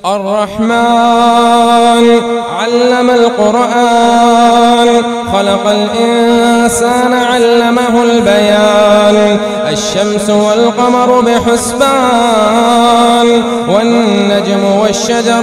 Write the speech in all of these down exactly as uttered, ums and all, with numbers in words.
الرحمن علم القرآن خلق الإنسان علمه البيان الشمس والقمر بحسبان والنجم والشجر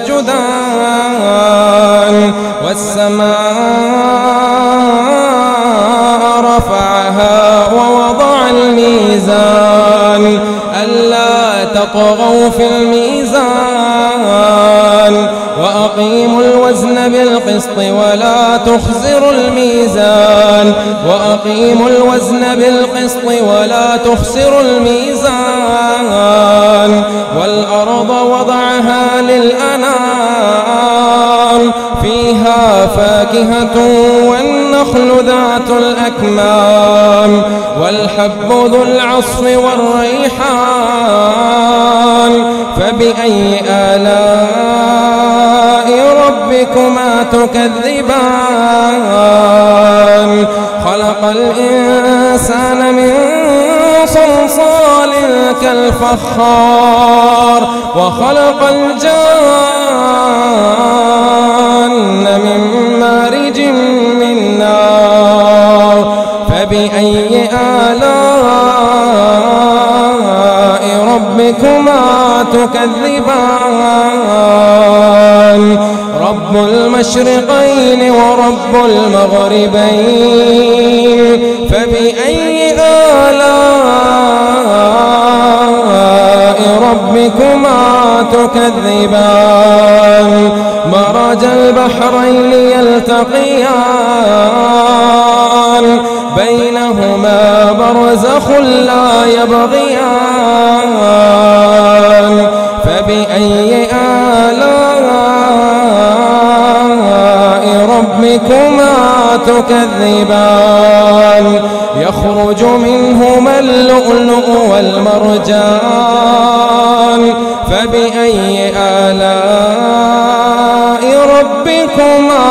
يسجدان والسماء رفعها ووضع الميزان ألا تطغوا في الميزان وأقيموا الوزن بالقسط ولا تخسروا الميزان وأقيموا الوزن بالقسط ولا تخسروا الميزان والأرض وضعها للأنام فيها فاكهة والنخل ذات الأكمام والحب ذو العصف والريحان فبأي آلاء ربكما تكذبان خلق الإنسان من صلصال كالفخار وخلق الجان من مارج من نار فبأي آلاء ربكما تكذبان رب المشرقين ورب المغربين فبأي آلاء ربكما تكذبان مرج البحرين يلتقيان بينهما برزخ لا يبغيان فبأي آلاء ربكما تكذبان يخرج منهما اللؤلؤ والمرجان فبأي آلاء ربكما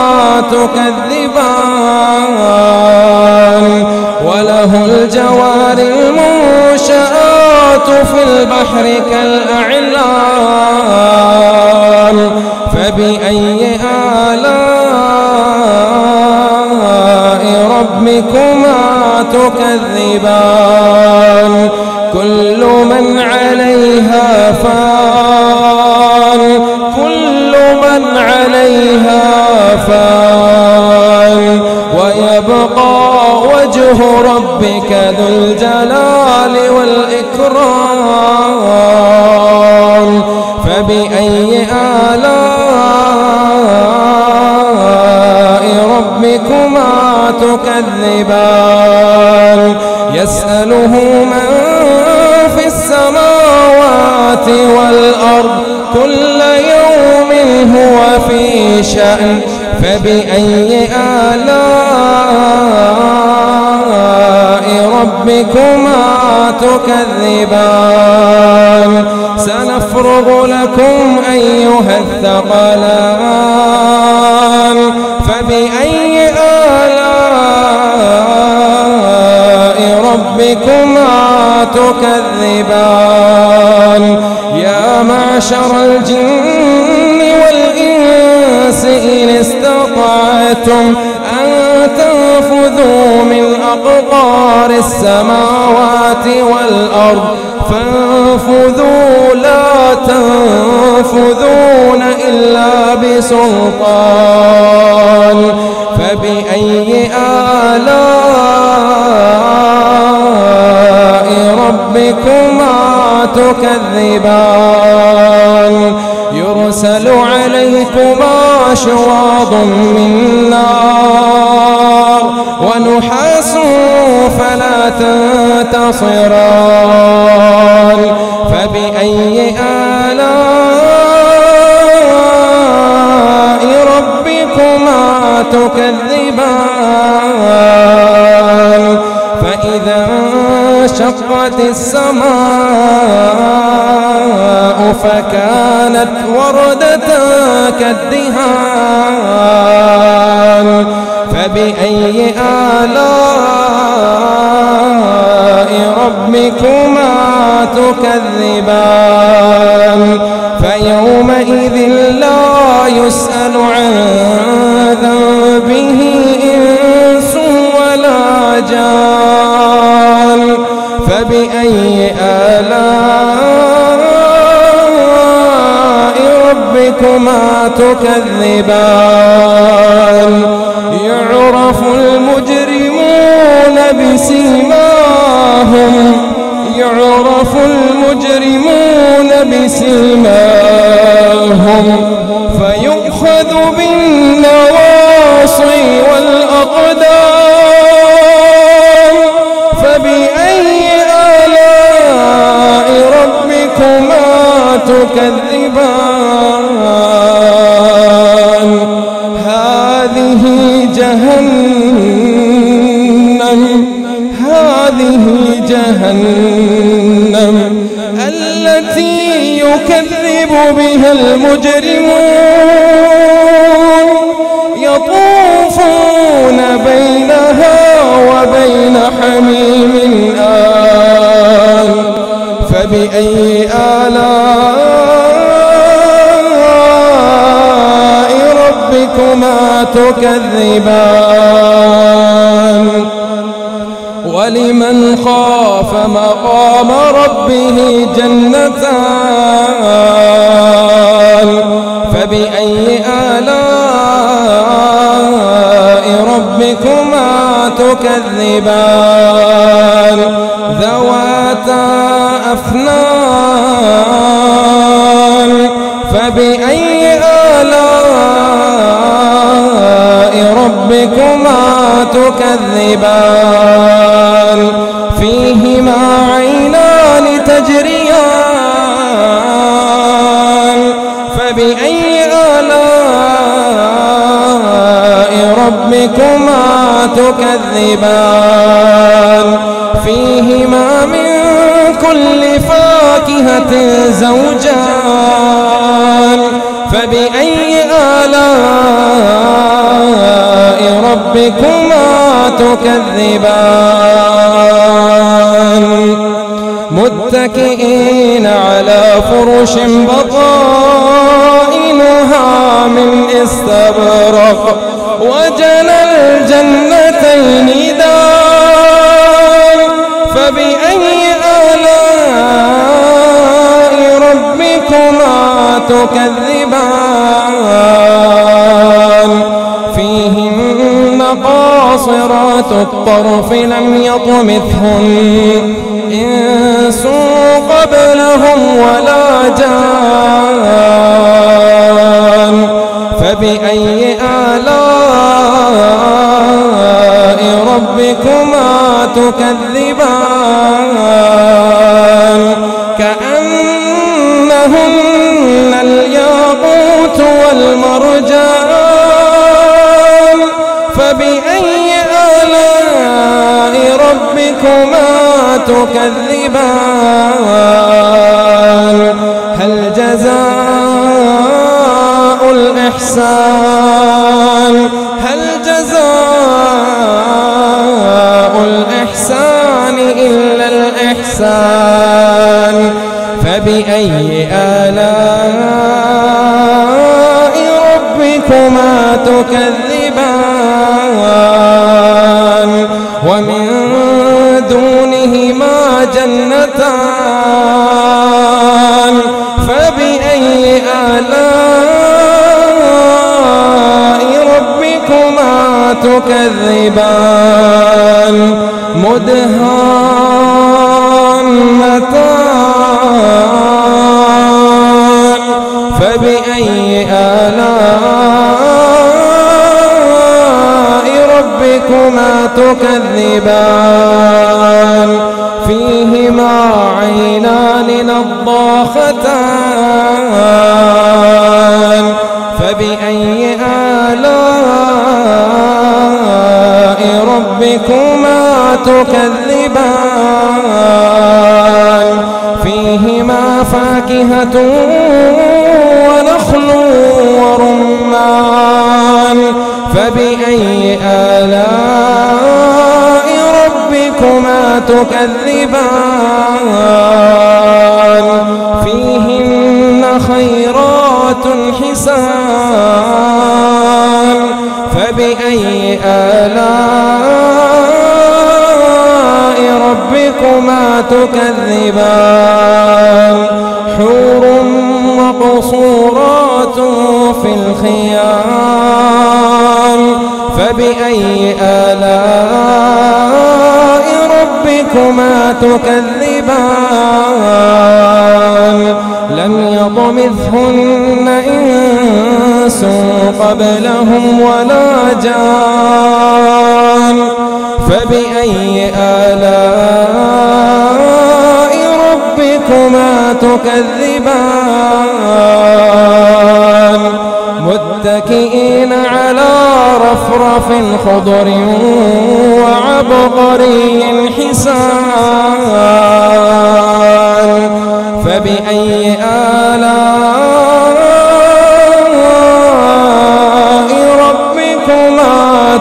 تكذبان وله الجوار المنشآت في البحر كالأعلام فبأي آلاء ربكما تكذبان كل من عليها فان كل من عليها فان ويبقى وجه ربك ذو الجلال والإكرام فبأي آلاء ربكما تكذبان يسأله من في السماوات والأرض كل يوم هو في شأن فبأي آلاء ربكما تكذبان سنفرغ لكم أيها الثقلان فبأي آلاء ربكما تكذبان يا معشر الجن والإنس إن استطعتم أن تنفذوا من أقطار السماوات والأرض فانفذوا لا تنفذون إلا بسلطان فبأي آلاء ربكما تكذبان يرسل عليكما شواظ من نار ونحاس فلا تنتصران فبأي آلاء ربكما تكذبان فإذا انشقت السماء فكانت وردة كالدهان فبأي آلاء ربكما تكذبان فيومئذ فبأي آلاء ربكما تكذبان يعرف المجرمون بسيماهم يعرف المجرمون بسيماهم فيؤخذ بالنواصي والأقدام فبأي آلاء ربكما تكذبان هذه جهنم هذه جهنم التي يكذب بها المجرمون يطوفون بينها وبين حميم آن فبأي آلاء ربكما تكذبان ولمن خاف مقام ربه جنتان فبأي آلاء ربكما تكذبان ذواتا أفنان فبأي آلاء ربكما تكذبان فيهما عينان تجريان فبأي آلاء ربكما تكذبان فيهما من كل فاكهة زوجان فبأي آلاء ربكما تكذبان متكئين على فرش بطائنها من استبرق وجنى الجنتين دان فبأي آلاء ربكما تكذبان فيهن قاصرات الطرف لم يطمثهن إنس قبلهم ولا جان فبأي آلاء ربكما تكذبان كأنهن الياقوت والمرجان فبأي آلاء ربكما تكذبان هل جزاء الإحسان هل جزاء الإحسان إلا الإحسان فبأي آلاء ربكما تكذبان ومن دونهما جنتان فبأي آلاء ربكما تكذبان مدهامتان فبأي آلاء ربكما تكذبان فيهما عينان نضاختان فبأي آلاء ربكما تكذبان فيهما فاكهة ونخل ورمان فبأي آلاء ربكما تكذبان فيهن خيرات حسان فبأي آلاء ربكما ربكما تكذبان حور مقصورات في الخيام فبأي آلاء ربكما تكذبان لم يطمثهن إنس قبلهم ولا جان فبأي آلاء ربكما تكذبان متكئين على رفرف خضر وعبقري حسان فبأي آلاء ربكما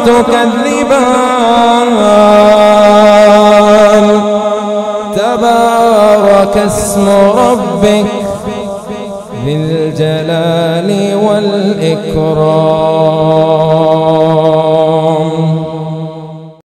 تكذبان تبارك اسم ربك ذي الجلال والإكرام.